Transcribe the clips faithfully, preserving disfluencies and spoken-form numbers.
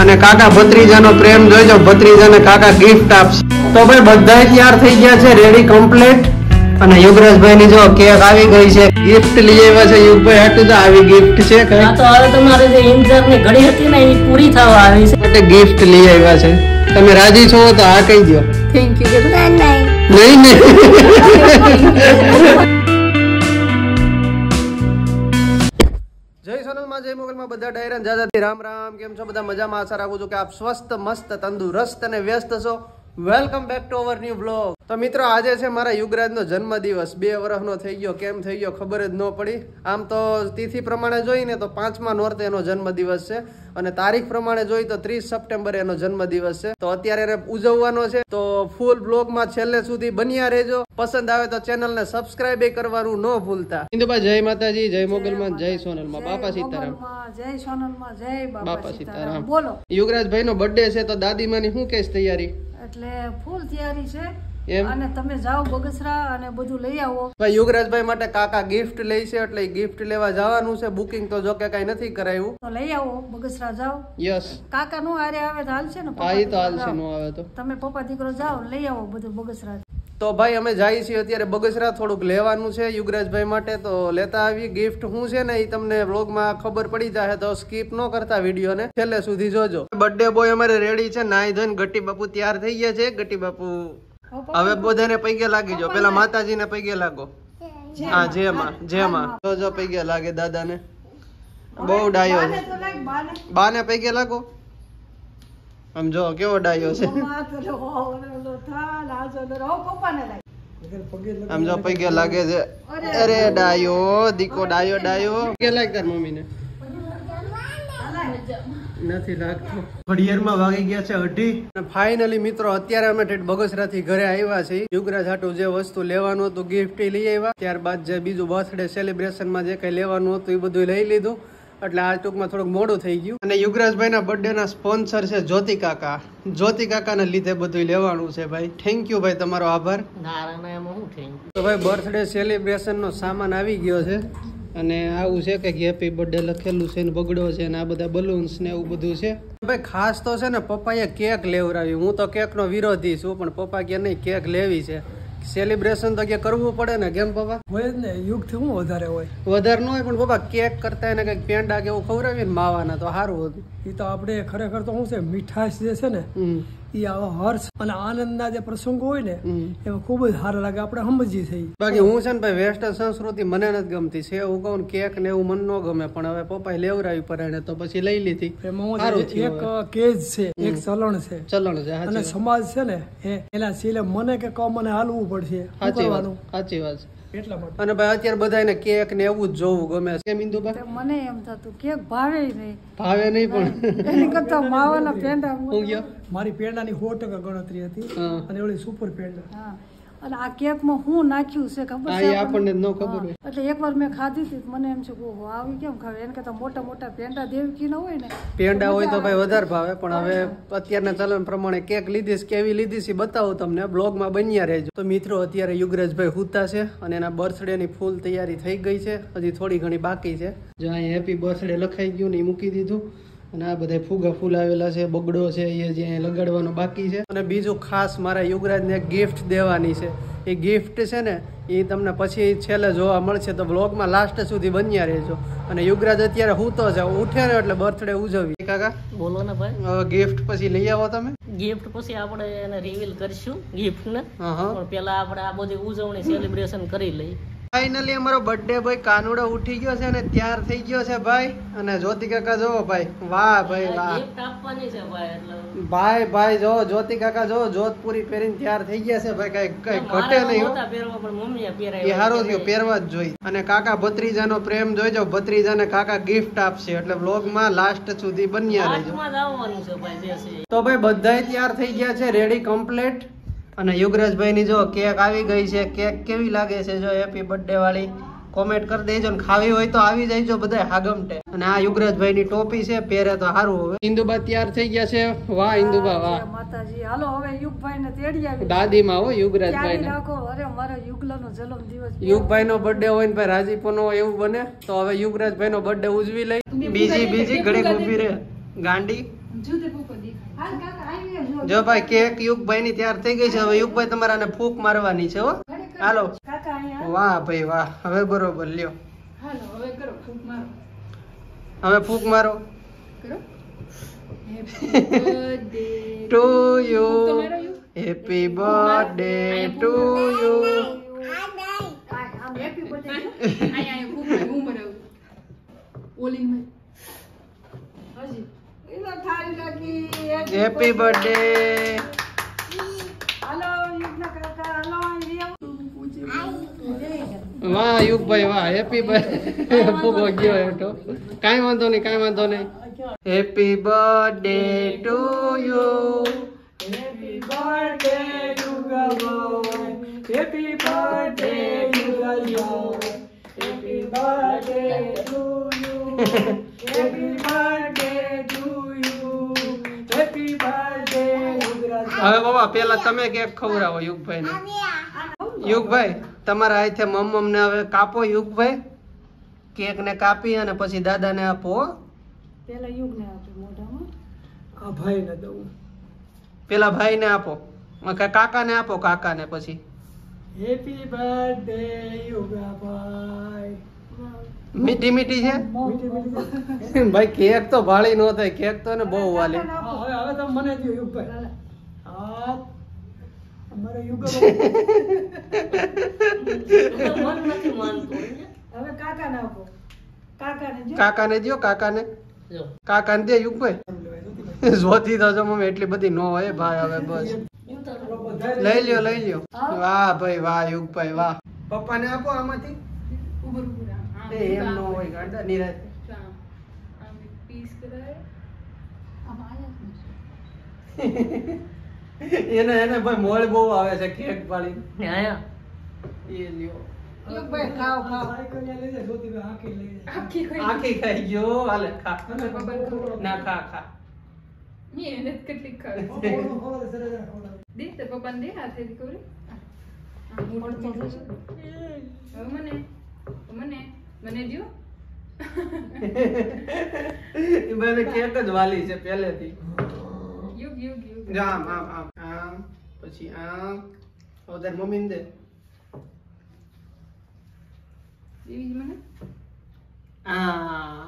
અને કાકા ભત્રીજાનો પ્રેમ જોઈજો, ભત્રીજાને કાકા ગિફ્ટ આપશે. તો ભાઈ બધા તૈયાર થઈ ગયા છે, રેડી કમ્પ્લીટ. અને યુગરાજભાઈ ની જો કેક આવી ગઈ છે, ગિફ્ટ લઈ આવ્યા છે યુગભાઈ હાટુ. તો આવી ગિફ્ટ છે કઈ તો હવે તમારે જે ઇન્જર ની ઘડી હતી ને એ પૂરી થવા આવી છે માટે ગિફ્ટ લઈ આવ્યા છે. તમે રાજી છો તો આ કહી દો. Thank you. નહીં નહીં જય સોનલમાં, જય મોગલમાં બધા ડાયરા જાજાથી રામ રામ. કેમ છો બધા? મજામાં? આશા રાખું છું કે આપ સ્વસ્થ, મસ્ત, તંદુરસ્ત અને વ્યસ્ત છો. Welcome back to our new blog. તો મિત્રો આજે છે મારા યુગરાજનો જન્મદિવસ. બે વર્ષનો થઈ ગયો, કેમ થઈ ગયો ખબર જ ન પડી. આમ તો તિથિ પ્રમાણે જોઈને તો પાંચમા નોરતે એનો જન્મદિવસ છે અને તારીખ પ્રમાણે જોઈ તો ત્રીસ સપ્ટેમ્બરે એનો જન્મદિવસ છે. તો અત્યારે એને ઉજવવાનો છે. તો ફૂલ બ્લોગમાં છેલ્લે સુધી બન્યા રહેજો. પસંદ આવે તો ચેનલને સબસ્ક્રાઇબ કરવાનું ન ભૂલતા. ઇન્દુભાઈ જય માતાજી, જય મોગલમાં, જય સોનલમાં, બાપા સીતારામ. જય સોનલમાં, જય બાપા સીતારામ. બોલો. યુગરાજભાઈ નો બર્થડે છે તો દાદીમાની શું કહેશ તૈયારી? એટલે ફૂલ તૈયારી છે એમ? અને તમે જાઓ બગસરા અને બધું લઈ આવો. ભાઈ યુગરાજભાઈ માટે કાકા ગિફ્ટ લે છે એટલે ગિફ્ટ લેવા જવાનું છે. બુકિંગ તો જો કે કઈ નથી કરાયું. તો લઈ આવો, બગસરા જાઓ. યસ. કાકા નો આરે આવે તો હાલશે ને? હા ઈ તો હાલશે, નો આવે તો તમે પપ્પા દીકરો જાઓ, લઈ આવો બધું બગસરા. તો ભાઈ અમે જઈએ છીએ અત્યારે બગસરા, થોડુંક લેવાનું છે યુગરાજભાઈ માટે. તો લેતા આવી. ગિફ્ટ શું છે ને એ તમને વ્લોગમાં ખબર પડી જાય, તો સ્કીપ ન કરતા વિડીયો ને છેલ્લે સુધી જોજો. બર્થડે બોય અમારે રેડી છે, નાઈ ધોઈને ગટી બાપુ તૈયાર થઈ ગયા છે. ગટી બાપુ હવે બધાને પૈગે લાગી જો. પેલા માતાજી ને પૈગે લાગો. હા જેમાં જેમાં જો જો પૈગે લાગે દાદા ને. બહુ ડાયો છે. બાને પૈગે લાગો. આમ જો કેવો ડાયો છે. આમ જો પૈગે લાગે છે. અરે ડાયો દીકો, ડાયો ડાયો. કે લાગ તાર મમ્મી ને નથી લાગતું. ઘડિયાળમાં વાગી ગયા છે અઢી. અને ફાઇનલી મિત્રો અત્યારે અમે બગસરા થી ઘરે આવ્યા છીએ. યુગરાજ હાટુ જે વસ્તુ લેવાનું હતું ગિફ્ટ લઈ આવ્યા. ત્યારબાદ જે બીજું બર્થડે સેલિબ્રેશન માં જે કઈ લેવાનું હતું એ બધું લઈ લીધું. એટલે આ ટૂંકમાં થોડુંક મોડું થઈ ગયું. અને યુગરાજભાઈ ના બર્થડે ના સ્પોન્સર છે જ્યોતિ કાકા. જ્યોતિ કાકા ના લીધે બધું લેવાનું છે. ભાઈ થેન્ક યુ ભાઈ, તમારો આભાર. તો ભાઈ બર્થડે સેલિબ્રેશન નો સામાન આવી ગયો છે. અને આવું છે કે હેપી બર્થડે લખેલું છે ને બગડો છે ને આ બધા બલૂન્સ ને એવું બધું છે. ભાઈ ખાસ તો છે ને પપ્પાએ કેક લેવડાવી. હું તો કેક નો વિરોધી છું પણ પપ્પા કે નહીં કેક લેવી છે. સેલિબ્રેશન તો કે કરવું પડે ને, કેમ પપ્પા? હોય જ ને, યુગ થી હું વધારે હોય વધારે ન હોય પણ પપ્પા કેક કરતા એને કઈક પેંડા કે એવું ખવડાવીએ ને માવાના તો સારું હતું. એ તો આપણે ખરેખર તો શું છે મીઠાશ જે છે ને એ આવા હર્ષ અને આનંદના જે પ્રસંગો હોય ને એમાં ખૂબ જ સારા લાગે, આપણે સમજી થઈ. બાકી હું છે ને ભાઈ વેસ્ટર્ન સંસ્કૃતિ મને નથી ગમતી છે. હું કહું કેક ને એવું મને ન ગમે પણ હવે પપ્પાએ લેવડાવી પડે તો પછી લઈ લીધી. એક કેજ છે, એક ચલણ છે, ચલણ છે અને સમાજ છે ને એના સિલે મને કે કહો મને હાલવું પડશે. સાચી વાત, સાચી વાત છે. અને ભાઈ અત્યારે બધા કેક ને એવું જ જોવું ગમે છે. મિંદુબા મને એમ થતું કેક ભાવે નહીં, ભાવે નહીં પણ એની કરતા માવાના પેંડા. મારી પેંડાની સો ટકા ગણતરી હતી અને ઓલી સુપર પેંડા. અને આ કેક માં હું નાખ્યું છે ખબર છે આપણને ન ખબર હોય. એટલે એકવાર મેં ખાધી હતી મને એમ છે ઓહો આવી કેમ ખાવે. એને કરતા મોટા મોટા પેંડા દેવકી ના હોય ને પેંડા હોય તો ભાઈ વધારે ભાવે. પણ હવે અત્યારના ચલણ પ્રમાણે કેક લીધી છે, કેવી લીધી છે બતાવું તમને. બ્લોગ માં બન્યા રહેજો. તો મિત્રો અત્યારે યુગરાજભાઈ હુતા છે અને એના બર્થડે ની ફૂલ તૈયારી થઈ ગઈ છે. હજી થોડી ઘણી બાકી છે. જો અહીં હેપી બર્થડે લખાઈ ગયું ને એ મૂકી દીધું. અને આ બધા ફુગા ફૂલ આવેલા છે, બગડો છે એ જે લગાડવાનો બાકી છે. અને બીજું ખાસ મારા યુગરાજને ગિફ્ટ દેવાની છે. એ ગિફ્ટ છે ને એ તમને પછી છેલ્લે જોવા મળશે. તો વ્લોગમાં લાસ્ટ સુધી બન્યા રહેજો. અને યુગરાજ અત્યારે હૂતો છે, ઉઠે ને એટલે બર્થડે ઉજવી. કાકા બોલો ને ભાઈ. ગિફ્ટ પછી લઈ આવો તમે. ગિફ્ટ પછી આપણે એને રિવીલ કરશું ગિફ્ટ ને, પણ પેલા આપણે આ બધી ઉજવણી સેલિબ્રેશન કરી લઈએ. ફાઇનલી અમારો બર્થડે ભાઈ કાનુડો ઉઠી ગયો છે અને તૈયાર થઈ ગયો છે ભાઈ. અને જ્યોતિ કાકા જોવો ભાઈ, વાહ ભાઈ વાહ. ગિફ્ટ આપવાની છે ભાઈ એટલે ભાઈ ભાઈ જો જ્યોતિ કાકા જો જોધપુરી પહેરીને તૈયાર થઈ ગયા છે ભાઈ. કઈ કઈ ઘટે નહીં. પહેરવા પણ મમ્મીએ પહેરાય એ હારો થયો, પહેરવા જ જોઈ. અને કાકા ભત્રીજાનો પ્રેમ જોઈજો. ભત્રીજાને કાકા ગિફ્ટ આપશે એટલે વ્લોગમાં લાસ્ટ સુધી બન્યા રહેજો. આવવાનું છે ભાઈ જે છે. તો ભાઈ બધાય તૈયાર થઈ ગયા છે, રેડી કમ્પ્લીટ. અને યુગરાજભાઈ ની જો કેક આવી ગઈ છે. કેક કેવી લાગે છે જો હેપી બર્થડે વાળી કોમેન્ટ કરી દેજો. ને ખાવી હોય તો આવી જઈજો બધા હાગમટે. અને આ યુગરાજભાઈ ની ટોપી છે, પહેરે તો સારું. હવે ઇન્દુબા તૈયાર થઈ ગયા છે. વાહ ઇન્દુબા વાહ. માતાજી હાલો હવે યુગભાઈ ને તેડી આવી. દાદી માં હો યુગરાજભાઈ ને રાખો. અરે મારા યુગલા નો જન્મ દિવસ, યુગભાઈ નો બર્થડે હોય ને ભાઈ રાજીપો નો એવું બને. તો હવે યુગરાજભાઈ નો બર્થડે ઉજવી લઈ. બીજી બીજી ઘડી ઉભી રે ગાંડી. જો ભાઈ કેક યુગભાઈ ની તૈયાર થઈ ગઈ છે. હવે યુગભાઈ તમારાને ફૂંક મારવાની છે હો. હાલો. વાહ ભાઈ વાહ. હવે બરોબર લ્યો. હવે ફૂંક મારો. To you happy birthday to you. Happy birthday. વાહ યુગભાઈ વાહ. Happy birthday. ફૂગો ગયો હેઠો. કાંઈ વાંધો નહીં કાંઈ વાંધો નહીં. Happy birthday to you. Happy birthday યુગભાઈ. હેપી બર્થડે યુગભાઈ. Happy birthday to you. Happy birthday to you. Happy birthday Yugraj. હવે બાબા પેલા તમે કેક ખવડાવો યુગભાઈ ને. યુગભાઈ તમારા હાથે મમ્મ ને હવે કાપો યુગભાઈ. કેક ને કાપી અને પછી દાદા ને આપો. પેલા યુગ ને આપો મોઢામાં. આ ભાઈ ને દઉં. પેલા ભાઈ ને આપો. કાકા ને આપો. કાકા ને પછી હેપી બર્થડે યુગાભાઈ. મીઠી મીઠી છે મીઠી મીઠી. ભાઈ કેક તો ભાળી નો થાય. કેક તો ને બહુ વાલી. હવે હવે તમે મને દો યુગભાઈ. હા અમારે યુગાભાઈ. હવે કાકા ને આપો. કાકા ને જો. કાકા ને દો. કાકા ને કાકા ને દે યુગભાઈ. જોતી તો જો મમ્મી એટલી બધી નો હોય ભાઈ. હવે બસ લઈ લ્યો લઈ લ્યો. વાહ ભાઈ વાહ યુગભાઈ વાહ. પપ્પા ને આપો આમાંથી. એ એમ નો હોય ગાડા નિરાત. એને એને ભાઈ મોળ બહુ આવે છે કેક પાડી. આયા એ લ્યો યુગભાઈ ખાઓ ખાઓ. સાયકલ લઈ લે જોતીભાઈ આખી લઈ લે. આખી આખી ખાઈ ગયો. હાલે ખા. ના ખા ખા. મને કેક જ વાલી છે પહેલેથી. આમ આમ આમ આમ પછી આમ. હવે મમ્મી ને દે. આ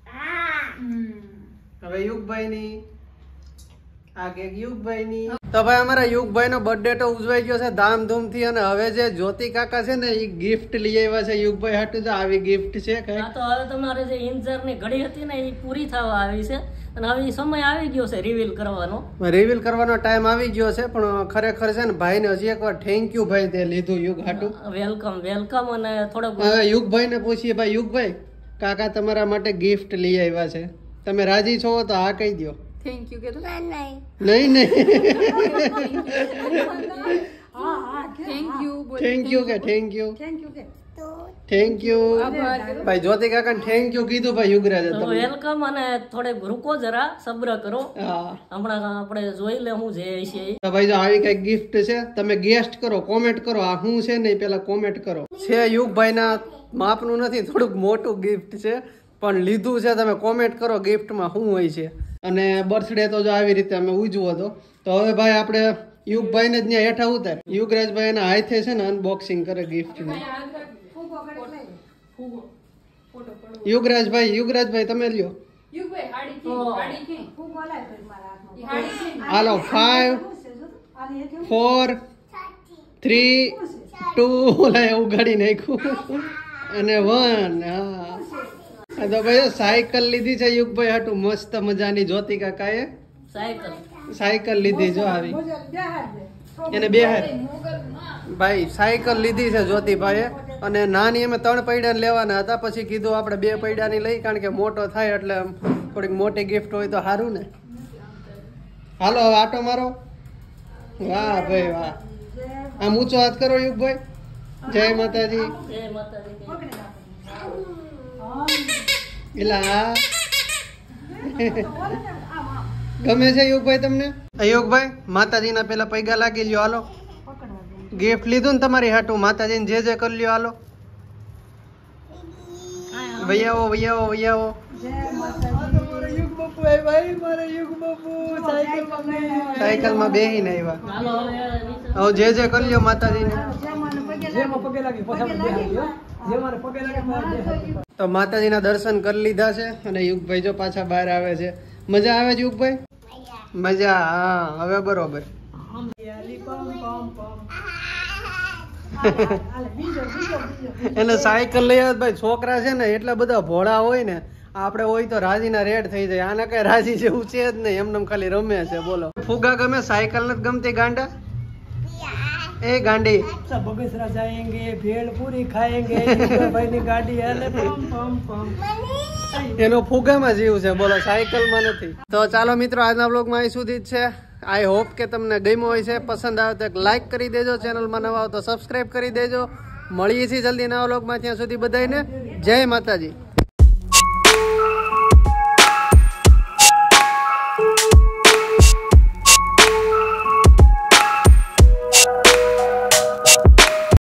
હવે યુગભાઈ ની આ કેક યુગભાઈ ની. તો ભાઈ અમારા યુગભાઈ નો બર્થડે તો ઉજવાઈ ગયો છે ધામધૂમ થી. અને હવે જે જ્યોતિ કાકા છે ને એ ગિફ્ટ લઈ આવ્યા છે યુગભાઈ હાટુ. આવી ગિફ્ટ છે કઈ. હા તો હવે તમારે જે ઇન્જર ની ઘડી હતી ને એ પૂરી થવા આવી છે. અને હવે સમય આવી ગયો છે રિવીલ કરવાનો. રિવીલ કરવાનો ટાઈમ આવી ગયો છે. પણ ખરેખર છે ને ભાઈ ને હજી એકવાર થેન્ક યુ ભાઈ તે લીધું યુગ હાટુ. Welcome welcome. અને થોડોક હવે યુગભાઈ ને પૂછીએ ભાઈ યુગભાઈ કાકા તમારા માટે ગિફ્ટ લઈ આવ્યા છે. તમે રાજી છો તો હા કહી દો. થેન્ક યુ કે તો નહીં નહીં હા હા થેન્ક યુ થેન્ક યુ કે થેન્ક યુ થેન્ક યુ કે થેન્ક યુ ભાઈ. જ્યોતિ કાકા થેન્ક યુ કીધું ભાઈ યુગરાજ. વેલકમ. અને થોડેક રૂકો જરા સબ્ર કરો. હા હમણાં આપણે જોઈ લે હું જે છે. તો ભાઈ જો આવી કઈ ગિફ્ટ છે તમે ગેસ્ટ કરો કોમેન્ટ કરો આ શું છે ને પેલા કોમેન્ટ કરો. છે યુગભાઈ ના માપનું નથી થોડુંક મોટું ગિફ્ટ છે પણ લીધું છે. તમે કોમેન્ટ કરો ગિફ્ટમાં શું હોય છે. અને બર્થડે તો જો આવી રીતે અમે ઉજવો હતો. તો હવે ભાઈ આપણે યુગભાઈ ને જ ત્યાં હેઠા ઉતાર. યુગરાજભાઈ એના હાથે છે ને અનબોક્સિંગ કરે ગિફ્ટ ની. યુગરાજભાઈ યુગરાજભાઈ તમે લ્યો. હાલો ફાઈવ ફોર થ્રી ટુ ઉગાડી નાખ્યું અને વન. હા તો ભાઈ સાયકલ લીધી છે યુગભાઈ હાટુ મસ્ત મજાની. જ્યોતિ કાકાએ સાયકલ સાયકલ લીધી જો આવી એને બે હાથ. ભાઈ સાયકલ લીધી છે જ્યોતિભાઈએ. અને નાની અમે ત્રણ પૈડા લેવાના હતા પછી કીધું આપણે બે પૈડાની લઈ કારણ કે મોટો થાય એટલે થોડીક મોટી ગિફ્ટ હોય તો સારું ને. હાલો હવે આટો મારો. વાહ ભાઈ વાહ. આમ ઊંચો હાથ કરો યુગભાઈ. જય માતાજી. જય માતાજી. એલા ગમે છે યુગભાઈ તમને. યુગભાઈ માતાજીના પેલા પૈગા લાગી લ્યો. હાલો ગિફ્ટ લીધું ને તમારી હાટું માતાજીને જે જે કરી લ્યો. હાલો વૈયાવો વૈયાવો વૈયાવો. મારો યુગ બાપુ આવ્યા ભાઈ મારો યુગ બાપુ સાયકલ માં સાયકલ માં બેહીને આવ્યા. ચાલો હવે નીચે. હવે જે જે કરી લ્યો માતાજીને. જેમાં પગે લાગી પછી બેહાડ્યો જે મારે પગે લાગે મારે બેહાડ્યો. તો માતાજીના દર્શન કરી લીધા છે અને યુગભાઈ જો પાછા બહાર આવે છે. મજા આવે છે યુગભાઈ? મજા. હા હવે બરોબર. યાલી પમ પમ પમ હાલે બીજો બીજો બીજો એને સાયકલ લઈ આવે ભાઈ. છોકરા છે ને એટલા બધા ભોળા હોય ને, આપણે હોય તો રાજીના રેડ થઈ જાય. આને કઈ રાજી જેવું છે જ નહીં, એમને ખાલી રમે છે. બોલો ફુગા ગમે, સાયકલ નથી ગમતી ગાંડા? એ ગાંડી सब बगसरा जाएंगे भेड़ पूरी खाएंगे भाई ની ગાડી હાલે પમ પમ પમ એનો ફુગામાં જીવ છે. બોલો સાયકલમાં નથી. તો ચાલો મિત્રો આજના બ્લોગમાં અહીં સુધી જ છે. આઈ હોપ કે તમને ગમ્યો હોય છે. પસંદ આવે તો એક લાઈક કરી દેજો. ચેનલમાં નવા આવો તો સબસ્ક્રાઈબ કરી દેજો. મળીએ છીએ જલ્દી નવા બ્લોગમાં. ત્યાં સુધી બધાને જય માતાજી.